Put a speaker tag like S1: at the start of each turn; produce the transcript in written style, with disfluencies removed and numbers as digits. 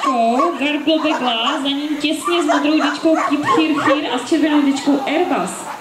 S1: tyčkou Garblebegla, za ním těsně s modrou tyčkou Kip Chir Chir a s červenou tyčkou Airbus.